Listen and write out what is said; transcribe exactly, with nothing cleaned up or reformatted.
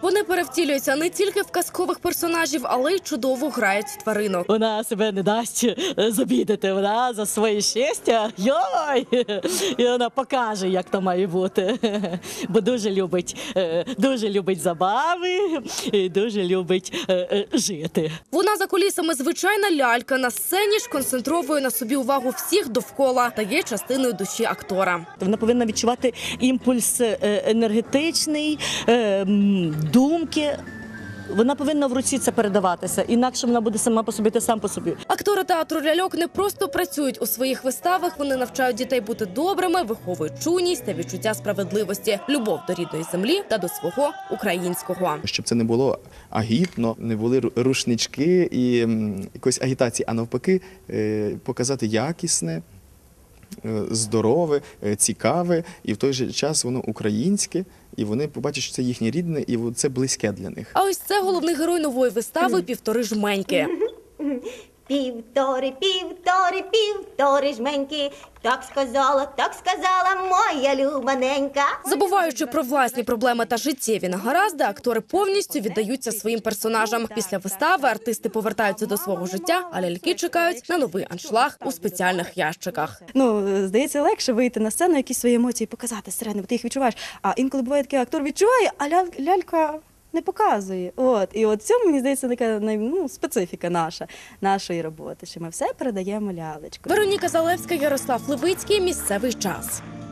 Вони перевтілюються не тільки в казкових персонажів, але й чудово грають тваринок. Вона себе не дасть забідати, вона за своє щастя, йой, і вона покаже, як то має бути. Бо дуже любить, дуже любить забави, і дуже любить жити. Вона за кулісами звичайна лялька, на сцені ж концентрує на собі увагу всіх довкола та є частиною душі актора. Вона повинна відчувати імпульс енергетичний, думки. Вона повинна в руці це передаватися, інакше вона буде сама по собі та сам по собі. Актори театру ляльок не просто працюють у своїх виставах, вони навчають дітей бути добрими, виховують чуйність та відчуття справедливості, любов до рідної землі та до свого українського. Щоб це не було агітно, не були рушнички і якоїсь агітації, а навпаки показати якісне, здорове, цікаве і в той же час воно українське. І вони побачать, що це їхнє рідне, і це близьке для них. А ось це головний герой нової вистави «Півтори жменьки». Півтори, півтори, півтори жменьки. Так сказала, так сказала моя любаненька. Забуваючи про власні проблеми та життєві негаразди, актори повністю віддаються своїм персонажам. Після вистави артисти повертаються до свого життя, а ляльки чекають на новий аншлаг у спеціальних ящиках. Ну, здається, легше вийти на сцену, якісь свої емоції показати зсередини, бо ти їх відчуваєш. А інколи буває таке, актор відчуває, а ля лялька не показує. От. І от цьому, мені здається, така ну, специфіка наша, нашої роботи, що ми все передаємо лялечкою. Вероніка Залевська, Ярослав Левицький. Місцевий час.